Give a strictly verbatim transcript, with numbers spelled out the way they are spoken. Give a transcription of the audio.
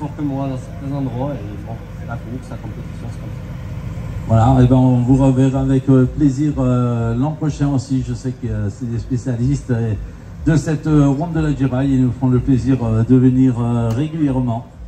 fort que moi dans certains endroits. Et bon, c'est la course, la compétition, c'est comme ça. Voilà, et ben on vous reverra avec euh, plaisir euh, l'an prochain aussi. Je sais que euh, c'est des spécialistes euh, de cette euh, ronde de la Giraille. Ils nous feront le plaisir euh, de venir euh, régulièrement.